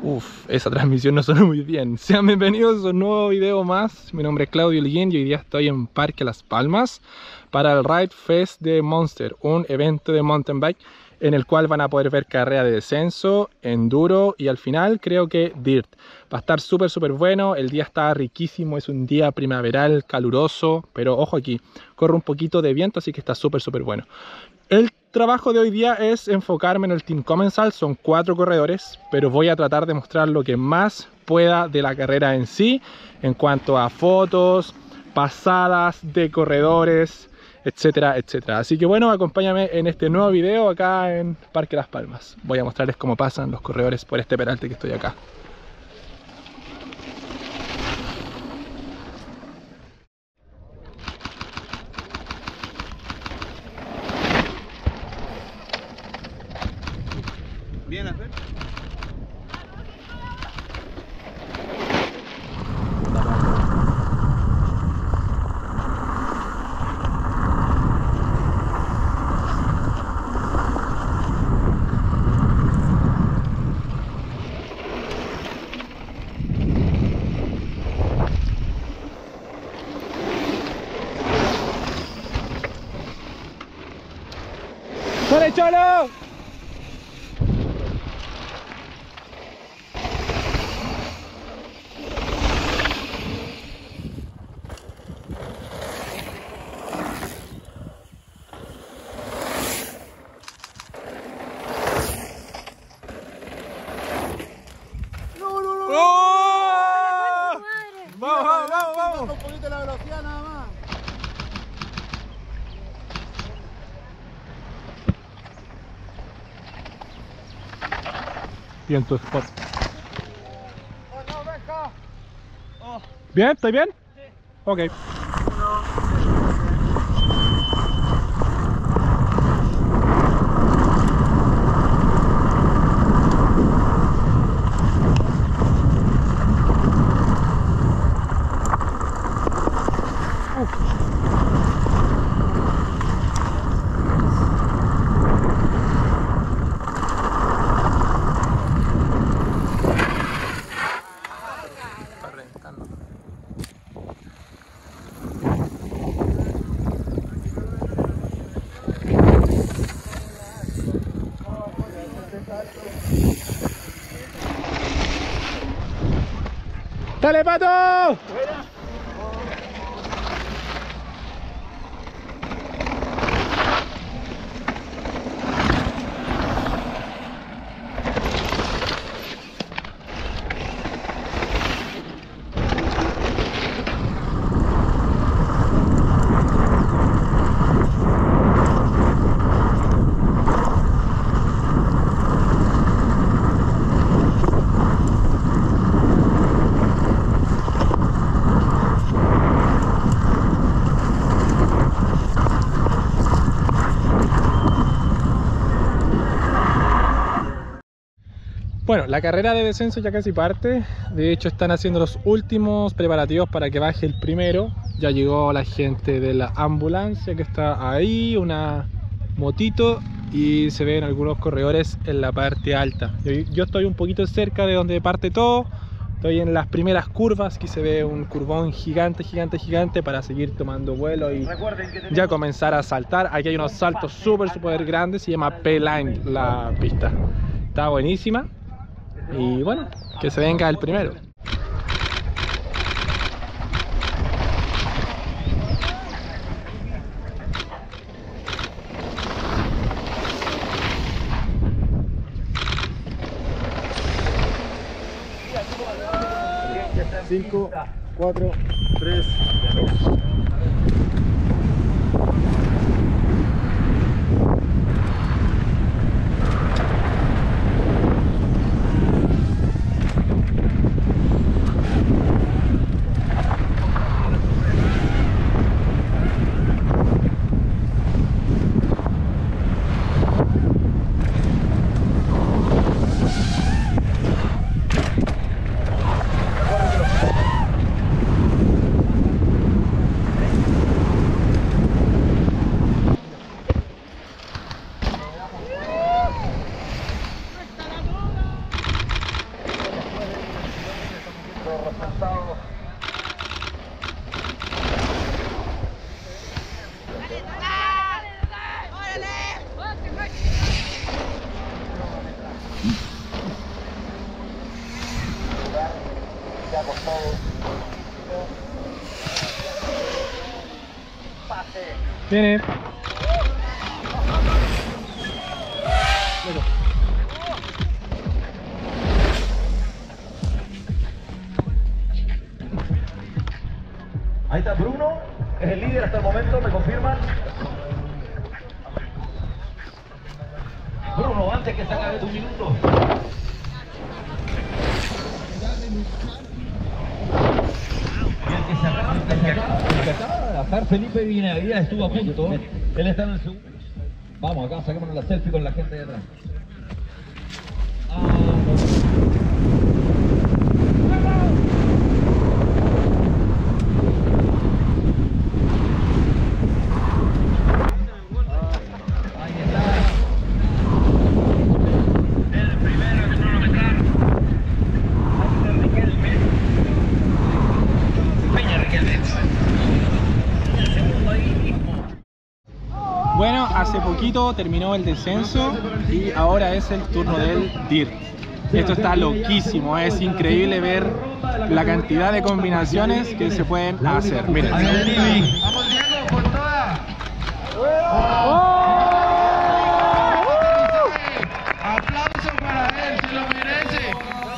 Esa transmisión no sonó muy bien. Sean bienvenidos a un nuevo video más. Mi nombre es Claudio Holguín y hoy día estoy en Parque Las Palmas para el Ride Fest de Monster, un evento de mountain bike en el cual van a poder ver carrera de descenso, enduro y al final creo que dirt. Va a estar súper bueno, el día está riquísimo, es un día primaveral, caluroso, pero ojo aquí, corre un poquito de viento, así que está súper bueno. El trabajo de hoy día es enfocarme en el Team Comensal, son 4 corredores, pero voy a tratar de mostrar lo que más pueda de la carrera en sí, en cuanto a fotos, pasadas de corredores, etcétera. Así que bueno, acompáñame en este nuevo video acá en Parque Las Palmas. Voy a mostrarles cómo pasan los corredores por este peralte que estoy acá. Bien, a ver. ¡Dale, Cholo! ¡Vamos! Un poquito la velocidad nada más. Bien tu spot. Oh, no, venga. Oh. ¿Bien? ¿Estoy bien? Sí. Ok. ¡Dale, Pato! Bueno, la carrera de descenso ya casi parte. De hecho están haciendo los últimos preparativos para que baje el primero. Ya llegó la gente de la ambulancia que está ahí, una motito, y se ven algunos corredores en la parte alta. Yo estoy un poquito cerca de donde parte todo. Estoy en las primeras curvas, aquí se ve un curvón gigante para seguir tomando vuelo y ya comenzar a saltar. Aquí hay unos saltos súper grandes, se llama P-Line la pista. Está buenísima. Y bueno, que se venga el primero. Cinco, 4, 3, 2. Viene. Ahí está Bruno, es el líder hasta el momento, ¿me confirman? Bruno, antes que se acabe tu minuto. Y el que se acaba de bajar, Felipe Vinagría, estuvo a punto. Él está en el segundo. Vamos, acá saquémonos la selfie con la gente de atrás. Bueno, hace poquito terminó el descenso y ahora es el turno del DIRT. Esto está loquísimo, es increíble ver la cantidad de combinaciones que se pueden hacer. Miren. ¡Vamos, Diego, por todas! ¡Aplauso para él, se lo merece!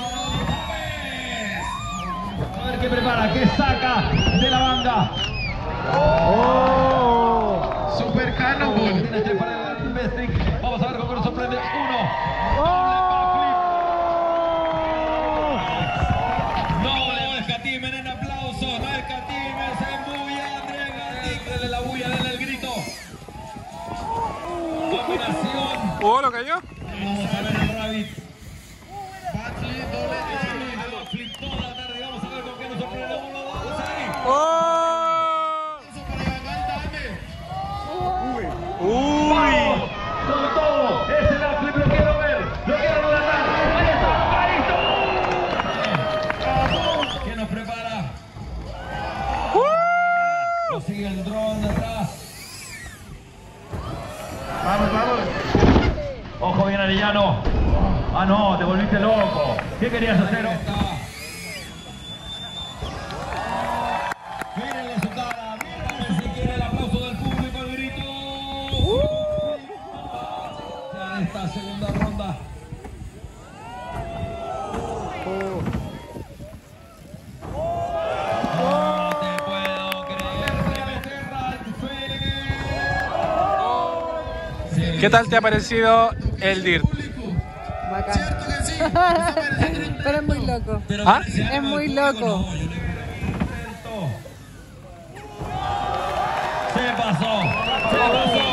A ver qué prepara, qué saca de la banda. Super Cannonball. Vamos a ver con qué nos sorprende. Uno. No escatimen en aplauso, no escatimen, se bulla Andrés Gandic, denle la bulla, denle el grito. Combinación. ¡Oh, lo cayó! Vamos a ver el rabbit. Flip toda la tarde, vamos a ver con qué nos sorprende. 1, 2, 6. ¡Oh! ¡Vamos! ¡Con todo! ¡Ese backflip lo quiero ver! ¡Lo quiero relatar! ¡Ahí está! ¡Caíto! ¿Qué nos prepara? Lo sigue el dron de atrás. Vamos, vamos. ¡Ojo bien, Arellano! ¡Ah, no! ¡Te volviste loco! ¿Qué querías hacer? Mírenle su cara, mírenle si quiere el aplauso del público, el grito. Ya en esta segunda ronda. No te puedo creer. ¿Qué tal te ha parecido el DIRT? Bacán. Pero es muy loco. ¿Ah? Es muy loco. Se pasó. Se pasó.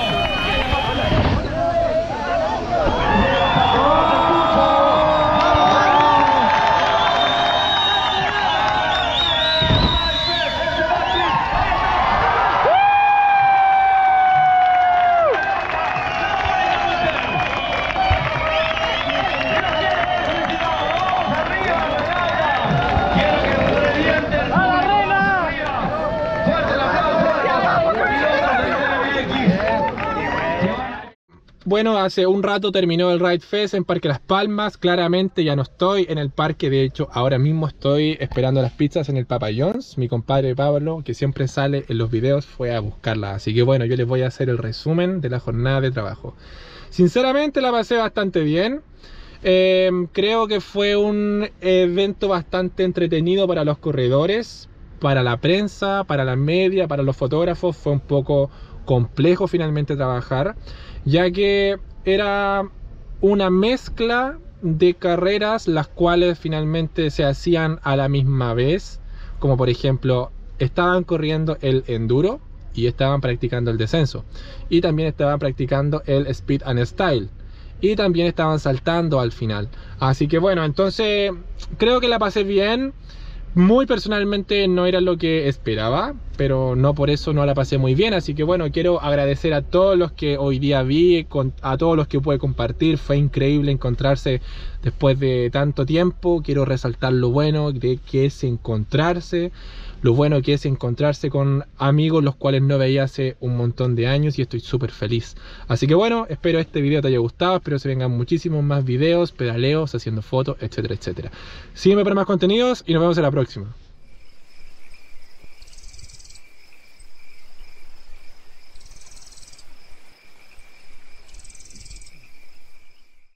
Bueno, hace un rato terminó el Ride Fest en Parque Las Palmas. Claramente ya no estoy en el parque. De hecho, ahora mismo estoy esperando las pizzas en el Papa John's. Mi compadre Pablo, que siempre sale en los videos, fue a buscarlas. Así que bueno, yo les voy a hacer el resumen de la jornada de trabajo. Sinceramente la pasé bastante bien. Creo que fue un evento bastante entretenido para los corredores, para la prensa, para la media, para los fotógrafos. Fue un poco complejo finalmente trabajar, ya que era una mezcla de carreras las cuales finalmente se hacían a la misma vez, como por ejemplo estaban corriendo el enduro y estaban practicando el descenso, y también estaban practicando el speed and style, y también estaban saltando al final. Así que bueno, entonces creo que la pasé bien. Muy personalmente no era lo que esperaba, pero no por eso no la pasé muy bien. Así que bueno, quiero agradecer a todos los que hoy día vi, a todos los que pude compartir. Fue increíble encontrarse después de tanto tiempo. Quiero resaltar lo bueno de que es encontrarse, lo bueno que es encontrarse con amigos los cuales no veía hace un montón de años, y estoy súper feliz. Así que bueno, espero este video te haya gustado, espero se vengan muchísimos más videos, pedaleos, haciendo fotos, etcétera, etcétera. Sígueme para más contenidos y nos vemos en la próxima.